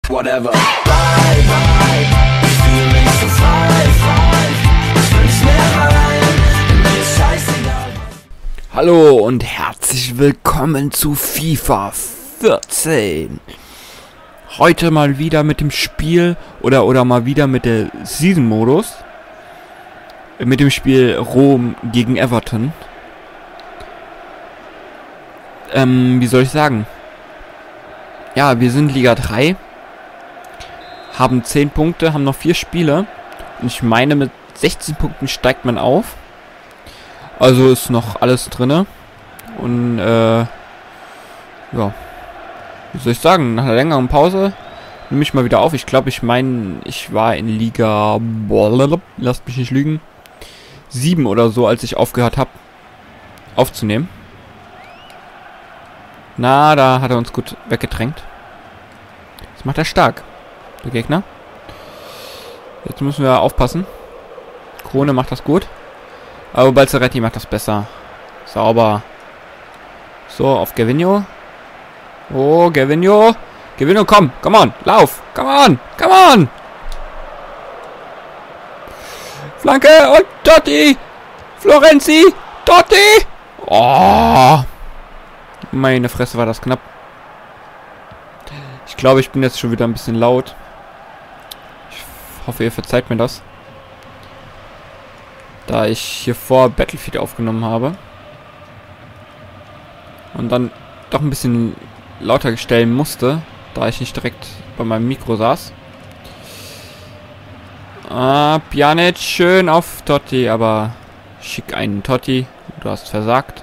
Whatever. Bye, bye. Feeling so frei, frei. Ich will nicht mehr rein. Mir ist scheißegal. Hallo und herzlich willkommen zu FIFA 14. Heute mal wieder mit dem Spiel oder mal wieder mit der Season-Modus. Mit dem Spiel Rom gegen Everton. Wie soll ich sagen? Ja, wir sind Liga 3. Haben 10 Punkte, haben noch 4 Spiele. Und ich meine, mit 16 Punkten steigt man auf. Also ist noch alles drinne. Und, ja. Wie soll ich sagen? Nach einer längeren Pause nehme ich mal wieder auf. Ich glaube, ich war in Liga... Lasst mich nicht lügen. 7 oder so, als ich aufgehört habe, aufzunehmen. Na, da hat er uns gut weggedrängt. Das macht er stark, der Gegner. Jetzt müssen wir aufpassen. Krone macht das gut. Aber Balzaretti macht das besser. Sauber. So, auf Gervinho. Oh, Gervinho. Gervinho, komm. Come on. Lauf. Come on. Come on. Flanke und Totti. Florenzi. Totti. Oh. Meine Fresse, war das knapp. Ich glaube, ich bin jetzt schon wieder ein bisschen laut. Ich hoffe, ihr verzeiht mir das. Da ich hier vor Battlefield aufgenommen habe. Und dann doch ein bisschen lauter stellen musste, da ich nicht direkt bei meinem Mikro saß. Ah, Pjanic, schön auf Totti, aber schick einen Totti. Du hast versagt.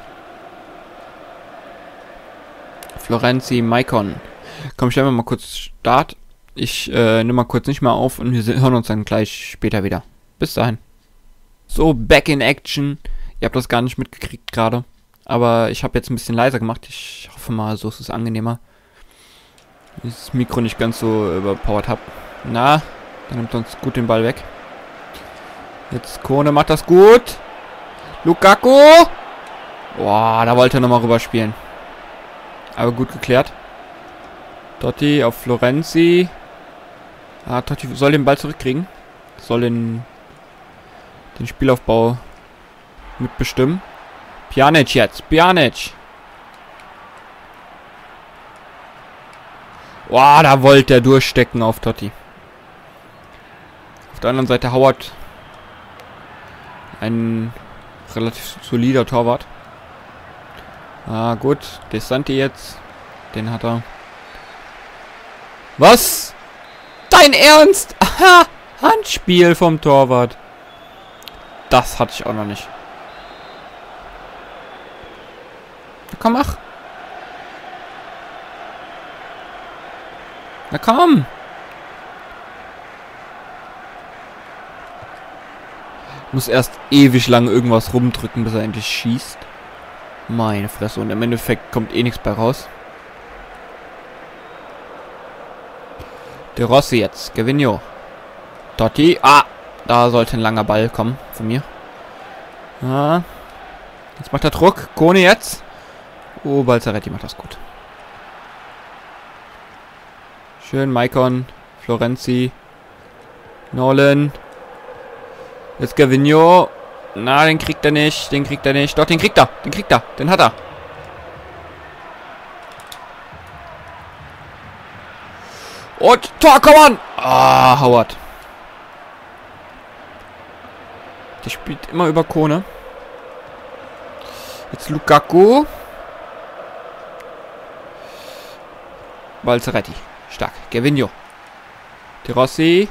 Florenzi, Maicon. Komm, ich stelle mal kurz Start. Ich nehme mal kurz nicht mehr auf und wir hören uns dann gleich später wieder. Bis dahin. So, back in action. Ihr habt das gar nicht mitgekriegt gerade. Aber ich habe jetzt ein bisschen leiser gemacht. Ich hoffe mal, so ist es angenehmer. Das Mikro nicht ganz so überpowered habe. Na, dann nimmt uns gut den Ball weg. Jetzt Kone macht das gut. Lukaku. Boah, da wollte er nochmal rüberspielen. Aber gut geklärt. Totti auf Florenzi. Ah, Totti soll den Ball zurückkriegen. Soll den Spielaufbau mitbestimmen. Pjanic jetzt. Pjanic. Boah, da wollte er durchstecken auf Totti. Auf der anderen Seite Howard. Ein relativ solider Torwart. Ah, gut. Desanti jetzt. Den hat er. Was? Dein Ernst? Aha! Handspiel vom Torwart. Das hatte ich auch noch nicht. Komm, mach. Na komm. Muss erst ewig lang irgendwas rumdrücken, bis er endlich schießt. Meine Fresse. Und im Endeffekt kommt eh nichts bei raus. De Rossi jetzt. Gervinho. Totti. Ah! Da sollte ein langer Ball kommen von mir. Ah. Jetzt macht er Druck. Kone jetzt. Oh, Balzaretti macht das gut. Schön, Maicon. Florenzi. Nolan. Jetzt Gervinho. Na, den kriegt er nicht. Den kriegt er nicht. Doch, den kriegt er. Den kriegt er. Den hat er. Und Tor, komm on! Ah, Howard. Der spielt immer über Kone. Jetzt Lukaku. Balzaretti. Stark. Gervinho. De Rossi.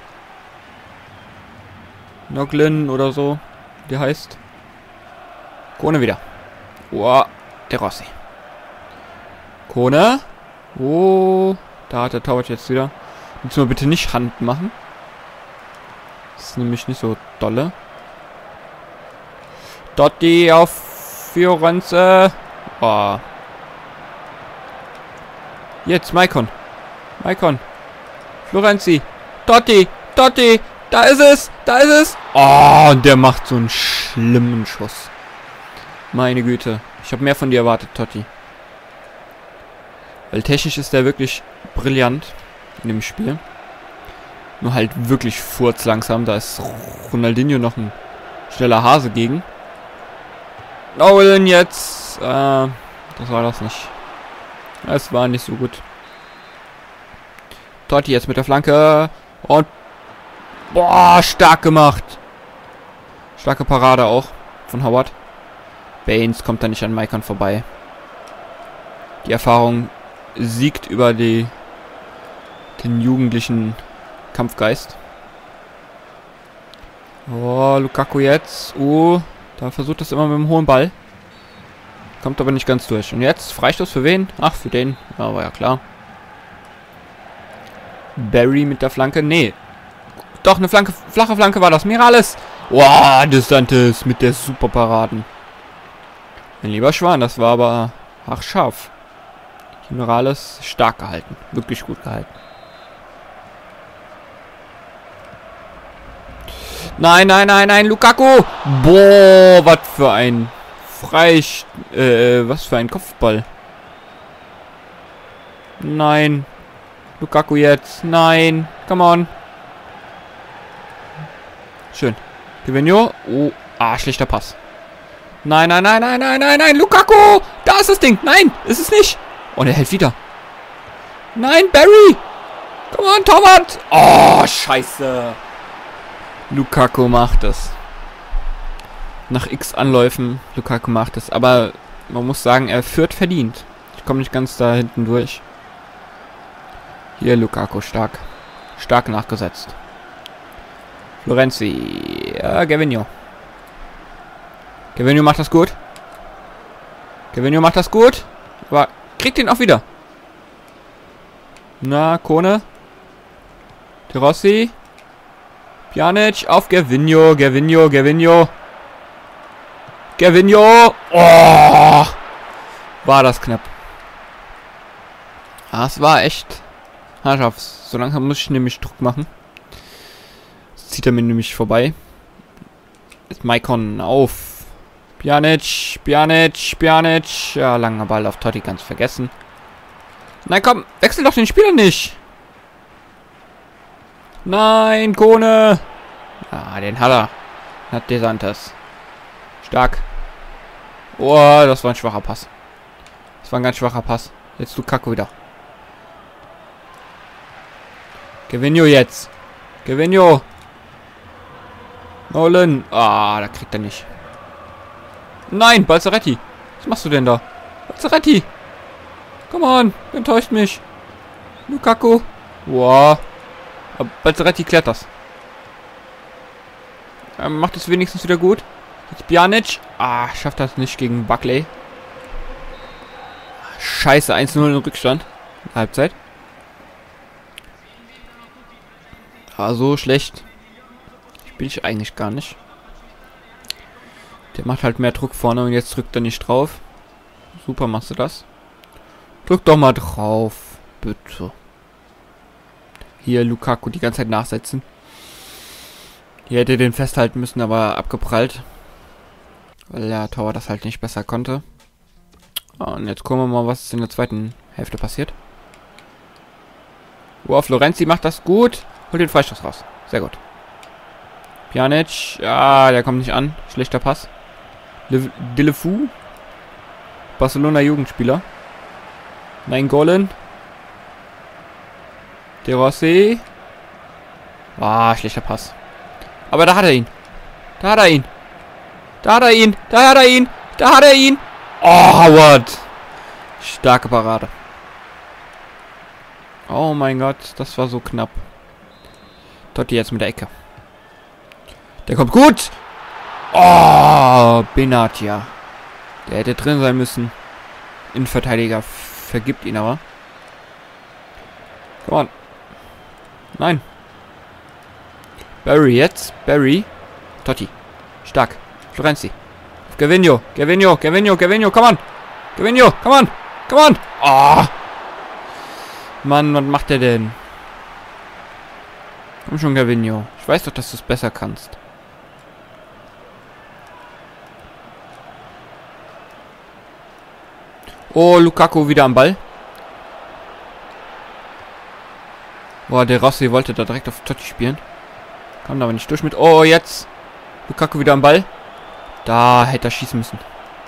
Noglin oder so. Der heißt. Kone wieder. Oh, De Rossi. Kone. Oh. Da hat der Torwart jetzt wieder. Müssen wir bitte nicht Hand machen. Das ist nämlich nicht so dolle. Totti auf Fiorenze. Oh. Jetzt Maicon. Maicon. Florenzi. Totti. Totti. Da ist es. Da ist es. Oh, und der macht so einen schlimmen Schuss. Meine Güte. Ich habe mehr von dir erwartet, Totti. Weil technisch ist der wirklich brillant. in dem Spiel. Nur halt wirklich furzlangsam. Da ist Ronaldinho noch ein schneller Hase gegen. Nolan jetzt. Das war das nicht. Es war nicht so gut. Totti jetzt mit der Flanke. Und boah, stark gemacht. Starke Parade auch von Howard. Baines kommt da nicht an Maicon vorbei. Die Erfahrung siegt über den jugendlichen Kampfgeist. Oh, Lukaku jetzt. Da versucht das immer mit dem hohen Ball. Kommt aber nicht ganz durch. Und jetzt Freistoß für wen? Ach, für den. Ja, war ja klar. Barry mit der Flanke. Nee. Doch, eine Flanke, flache Flanke war das. Miralles. Wow, Desantes mit der Superparaden. Mein lieber Schwan, das war aber haarscharf. Miralles stark gehalten. Wirklich gut gehalten. Nein, nein, nein, nein, Lukaku. Boah, was für ein was für ein Kopfball. Nein. Lukaku jetzt. Nein. Come on. Schön. Divino. Oh. Schlechter Pass. Nein, nein, nein, nein, nein, nein, nein. Lukaku. Da ist das Ding. Nein, ist es nicht. Und er hält wieder. Nein, Barry. Come on, Torwart. Oh, scheiße. Lukaku macht es. Nach x Anläufen. Lukaku macht es. Aber man muss sagen, er führt verdient. Ich komme nicht ganz da hinten durch. Hier Lukaku stark. Stark nachgesetzt. Florenzi. Ja, Gervinho. Gervinho macht das gut. Gervinho macht das gut. Aber kriegt ihn auch wieder. Na, Kone. De Rossi. Pjanic auf Gervinho. Gervinho, Gervinho. Gervinho. Oh! War das knapp. Es war echt haarscharf. So langsam muss ich nämlich Druck machen. Jetzt zieht er mir nämlich vorbei. Jetzt Maicon auf. Pjanic, Pjanic, Pjanic. Ja, langer Ball auf Totti, ganz vergessen. Nein, komm, wechsel doch den Spieler nicht. Nein, Kone. Ja, den hat er. Hat Desantes. Stark. Oh, das war ein schwacher Pass. Das war ein ganz schwacher Pass. Jetzt Lukaku wieder. Gervinho jetzt. Gervinho. Nolan. Da kriegt er nicht. Nein, Balzaretti. Was machst du denn da? Balzaretti. Come on. Enttäuscht mich. Lukaku. Wow. Aber Balzaretti klärt das. Er macht es wenigstens wieder gut. Jetzt Pjanic. Schafft das nicht gegen Buckley. Scheiße, 1-0 in Rückstand. Halbzeit. So schlecht bin ich eigentlich gar nicht. Der macht halt mehr Druck vorne und jetzt drückt er nicht drauf. Super, machst du das. Drück doch mal drauf. Bitte. Hier Lukaku die ganze Zeit nachsetzen. Hier hätte den festhalten müssen, aber abgeprallt. Weil der Torwart das halt nicht besser konnte. Und jetzt gucken wir mal, was in der zweiten Hälfte passiert. Wow, Florenzi macht das gut. Holt den Freistoß raus. Sehr gut. Pjanic. Der kommt nicht an. Schlechter Pass. Delefu. Barcelona Jugendspieler. Nein, Golan. De Rossi. Schlechter Pass. Aber da hat er ihn. Da hat er ihn. Da hat er ihn. Da hat er ihn. Da hat er ihn. Howard. Starke Parade. Oh mein Gott, das war so knapp. Totti jetzt mit der Ecke. Der kommt gut. Benatia. Der hätte drin sein müssen. Innenverteidiger vergibt ihn aber. Come on. Nein. Barry jetzt. Barry. Totti. Stark. Florenzi. Gervinho. Gervinho. Gervinho. Gervinho. Come on. Gervinho. Come on. Come on. Mann, was macht der denn? Komm schon, Gervinho. Ich weiß doch, dass du es besser kannst. Lukaku wieder am Ball. Boah, der Rossi wollte da direkt auf Totti spielen. Kam aber nicht durch mit. Oh, jetzt. Lukaku wieder am Ball. Da hätte er schießen müssen.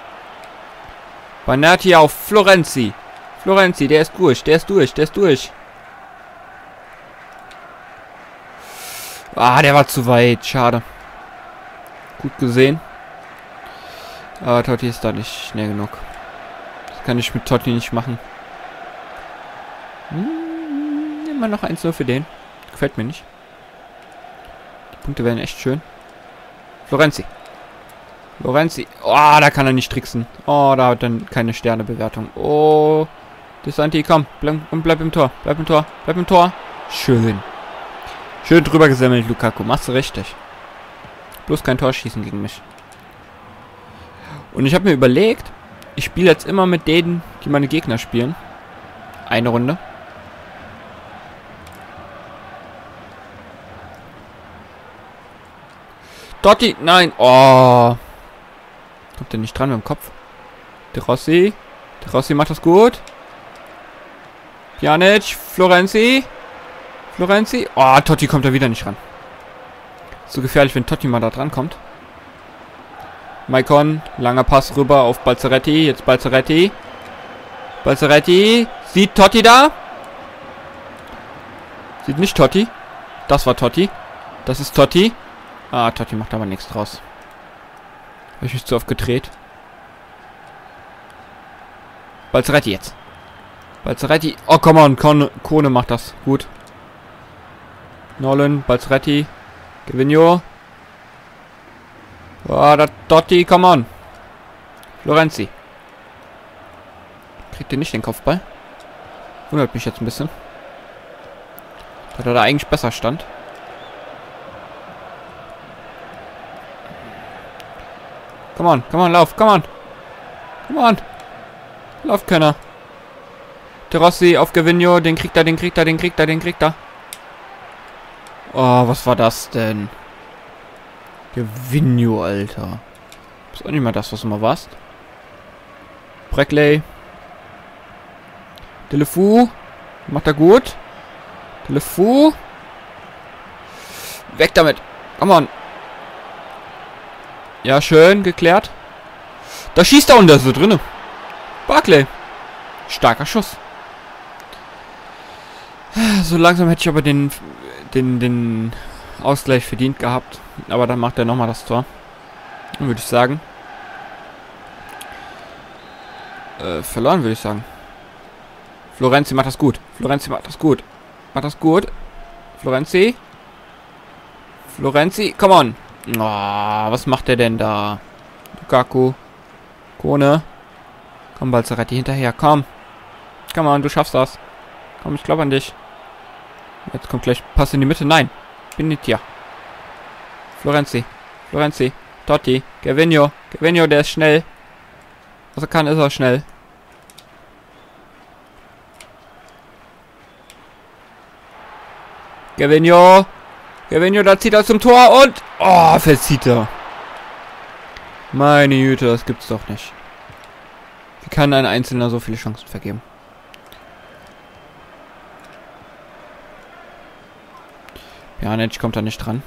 Bernati auf Florenzi. Florenzi, der ist durch. Der ist durch. Der ist durch. Ah, der war zu weit. Schade. Gut gesehen. Aber Totti ist da nicht schnell genug. Das kann ich mit Totti nicht machen. Immer noch 1-0 für den. Gefällt mir nicht. Die Punkte werden echt schön. Florenzi. Florenzi. Oh, da kann er nicht tricksen. Oh, da hat dann keine Sternebewertung. Oh. Desanti, komm. Bleib im Tor. Bleib im Tor. Bleib im Tor. Schön. Schön drüber gesammelt, Lukaku. Machst du richtig. Bloß kein Tor schießen gegen mich. Und ich habe mir überlegt, ich spiele jetzt immer mit denen, die meine Gegner spielen. Eine Runde. Dotti, nein. Oh. Kommt der nicht dran mit dem Kopf? De Rossi. De Rossi macht das gut. Pjanic. Florenzi. Florenzi. Oh, Totti kommt da wieder nicht ran. So gefährlich, wenn Totti mal da dran kommt. Maicon. Langer Pass rüber auf Balzaretti. Jetzt Balzaretti. Balzaretti. Sieht Totti da? Sieht nicht Totti. Das war Totti. Das ist Totti. Ah, Totti macht aber nichts draus. Habe ich mich zu oft gedreht. Balzaretti jetzt. Balzaretti. Oh, come on. Kone macht das. Gut. Nolan, Balzaretti. Gevigno. Oh, da Totti, come on. Florenzi. Kriegt ihr nicht den Kopfball? Wundert mich jetzt ein bisschen. Dass er da eigentlich besser stand. Come on, lauf, come on. Come on. Lauf keiner. De Rossi auf Gevigno, den kriegt er, den kriegt er, den kriegt er, den kriegt er. Oh, was war das denn? Gevigno, Alter. Ist auch nicht mal das, was du mal warst. Breckley. Delefou. Macht er gut. Delefou. Weg damit. Come on. Ja, schön geklärt. Da schießt er und der ist so drinne. Barclay. Starker Schuss. So langsam hätte ich aber den Ausgleich verdient gehabt. Aber dann macht er nochmal das Tor. Dann würde ich sagen. Verloren würde ich sagen. Florenzi macht das gut. Florenzi macht das gut. Macht das gut. Florenzi. Florenzi. Come on. Oh, was macht der denn da? Lukaku. Kone. Komm, Balzaretti hinterher. Komm. Komm on, du schaffst das. Komm, ich glaube an dich. Jetzt kommt gleich Pass in die Mitte. Nein. Bin nicht hier. Florenzi. Florenzi. Totti. Gevigno. Gevigno, der ist schnell. Was er kann, ist er schnell. Gevigno. Gevigno, da zieht er zum Tor und... Oh, verzieht er. Meine Güte, das gibt's doch nicht. Wie kann ein Einzelner so viele Chancen vergeben? Pjanic kommt da nicht dran.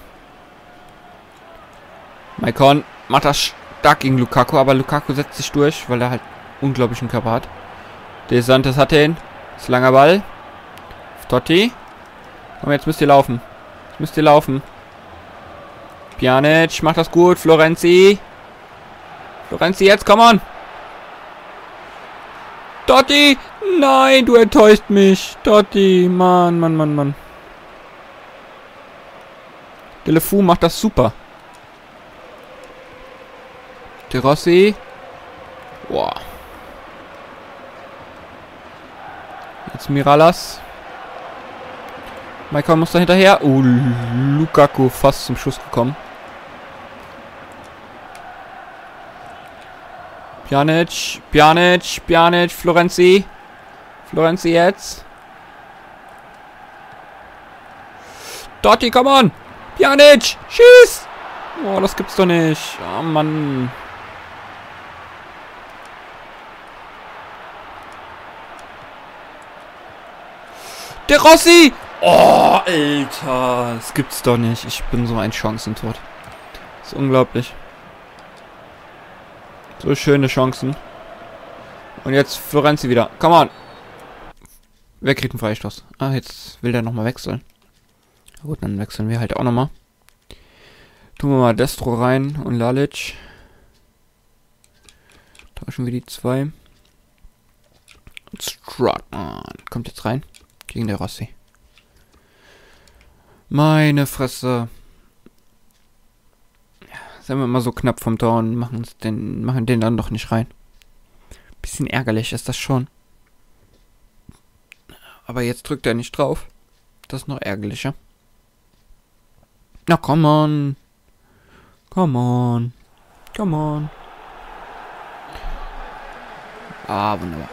Maicon macht das stark gegen Lukaku, aber Lukaku setzt sich durch, weil er halt unglaublichen Körper hat. De Santos hat den. Das ist langer Ball. Totti. Komm, jetzt müsst ihr laufen. Jetzt müsst ihr laufen. Pjanic macht das gut. Florenzi. Florenzi jetzt, komm on. Totti. Nein, du enttäuscht mich. Totti. Mann, Mann, Mann, Mann. Delefou macht das super. De Rossi. Boah. Jetzt Miralas. Maicon muss da hinterher. Lukaku fast zum Schuss gekommen. Pjanic. Pjanic. Pjanic. Florenzi. Florenzi jetzt. Totti, come on. Pjanic. Schieß. Oh, das gibt's doch nicht. Oh, Mann. De Rossi. Oh, Alter. Das gibt's doch nicht. Ich bin so ein Chancentod. Das ist unglaublich. So schöne Chancen. Und jetzt Florenzi wieder. Come on. Wer kriegt einen Freistoß? Ah, jetzt will der nochmal wechseln. Gut, dann wechseln wir halt auch nochmal. Tun wir mal Destro rein und Lalic. Tauschen wir die zwei. Stratman kommt jetzt rein. Gegen der Rossi. Meine Fresse. Ja, sind wir immer so knapp vom Tor und machen den dann doch nicht rein. Bisschen ärgerlich ist das schon. Aber jetzt drückt er nicht drauf. Das ist noch ärgerlicher. Na, come on. Come on. Come on. Ah, wunderbar.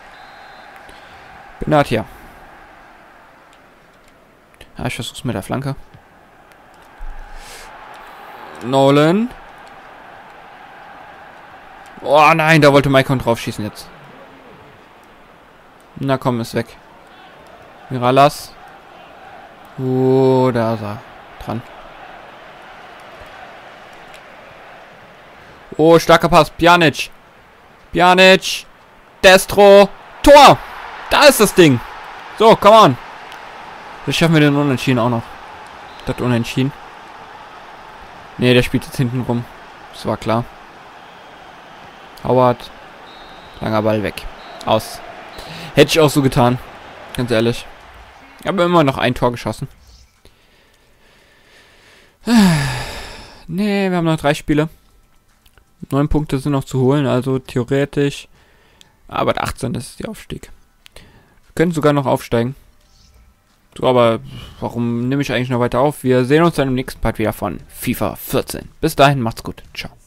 Benatia. Ja, ich versuch's mit der Flanke. Nolan. Oh nein, da wollte Maicon drauf schießen jetzt. Na komm, ist weg. Miralas. Oh, da ist er dran. Oh, starker Pass. Pjanic. Pjanic. Destro. Tor. Da ist das Ding. So, come on. Jetzt schaffen wir den Unentschieden auch noch. Das Unentschieden. Ne, der spielt jetzt hinten rum. Das war klar. Howard. Langer Ball weg. Aus. Hätte ich auch so getan. Ganz ehrlich. Aber immer noch ein Tor geschossen. Ne, wir haben noch 3 Spiele. 9 Punkte sind noch zu holen, also theoretisch. Aber 18, das ist der Aufstieg. Wir können sogar noch aufsteigen. So, aber warum nehme ich eigentlich noch weiter auf? Wir sehen uns dann im nächsten Part wieder von FIFA 14. Bis dahin, macht's gut. Ciao.